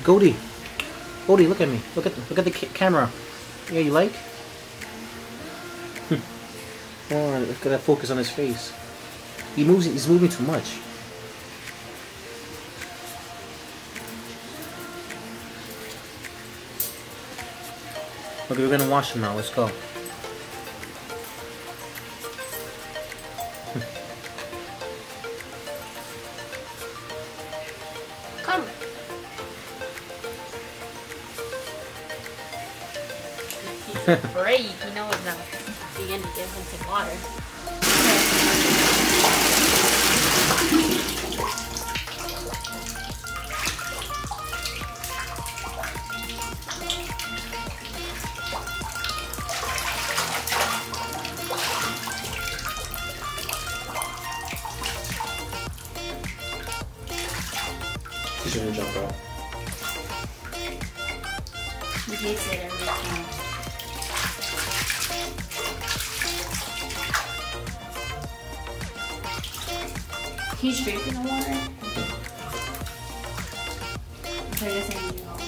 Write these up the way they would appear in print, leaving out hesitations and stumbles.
Goldie, Goldie, look at me. Look at the camera. Yeah, you like? Oh, look at that focus on his face. He's moving too much. Okay, we're gonna wash him now. Let's go. Come. He's afraid. He knows that you're gonna give him some water. He's gonna jump out. He hates it every time. He's drinking the water. So I guess I need to go.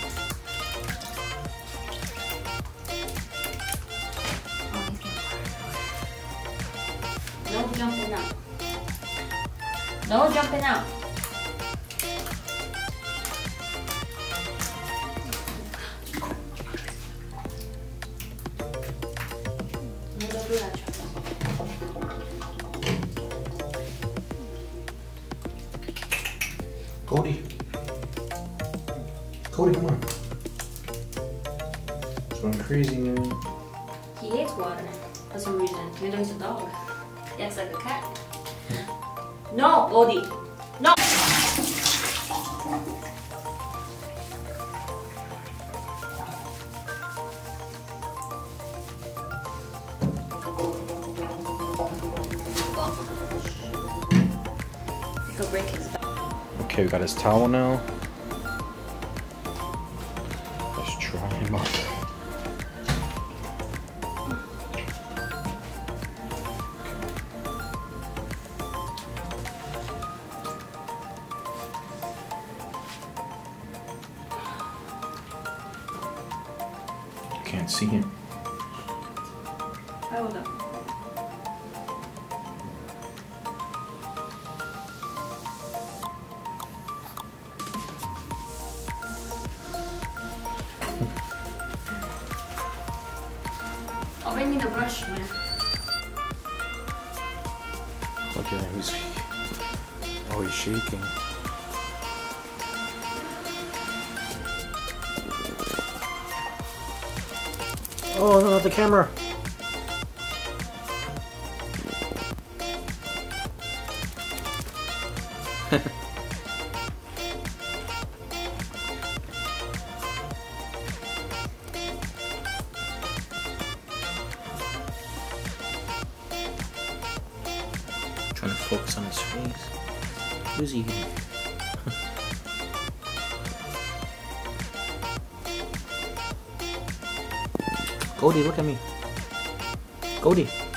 Oh, he's getting water. No jumping out. No jumping out. Cody. Cody, come on. It's going crazy, man. He hates water for some reason. Even though he's a dog. He acts like a cat. No, Bodhi. No! He'll break his back. Okay, we got his towel now. Let's dry him up. Can't see him. I will know. Oh, bring me the brush, man. Okay, he's shaking. Oh no, not the camera. Trying to focus on his face. Who's he hitting? Goldie, look at me. Goldie.